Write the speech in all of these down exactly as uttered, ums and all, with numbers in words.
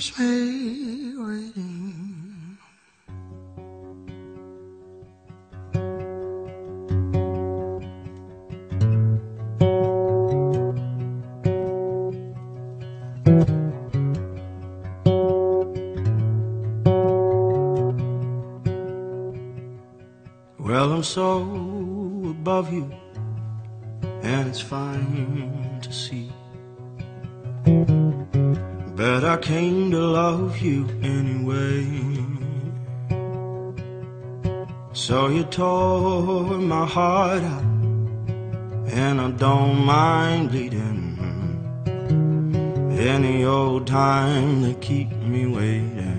keeps me waiting. Well, I'm so above you, and it's fine to see, but I came to love you anyway. So you tore my heart out, and I don't mind bleeding any old time to keep me waiting.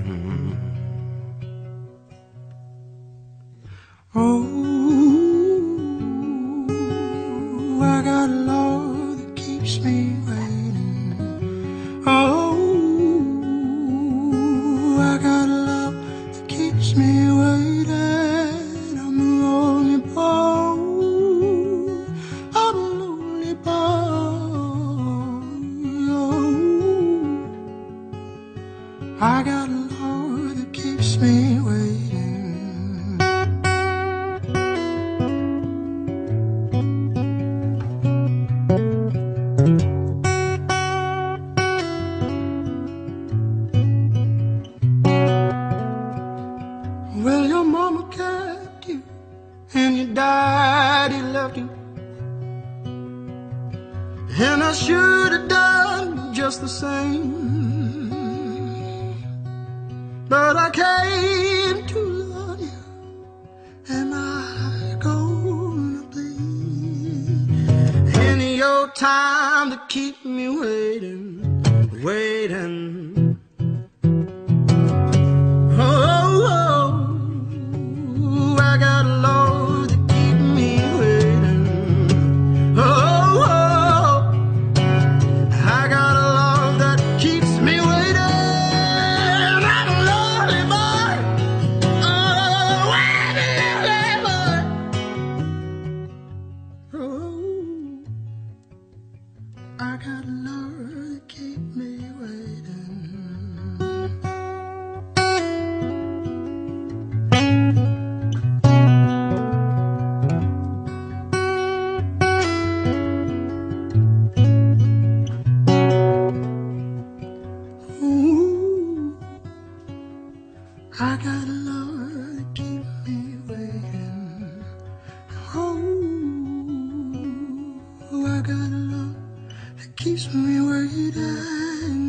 Oh, I got a love that keeps me waiting. Oh, I got a love that keeps me waiting. I'm a lonely boy, I'm a lonely boy. Oh, I got a love that keeps me waiting. Well, your mama kept you, and your daddy left you, and I should have done just the same. But I came to love you, am I gonna be any old time to keep me waiting, waiting? I got a love to keep me waiting. Oh, oh, I got a love that keeps me waiting. I'm a lonely boy, oh, I'm a lonely boy. Oh, I got a love to keep me waiting. I got a love that keep me waiting. Oh, I got a love that keeps me waiting.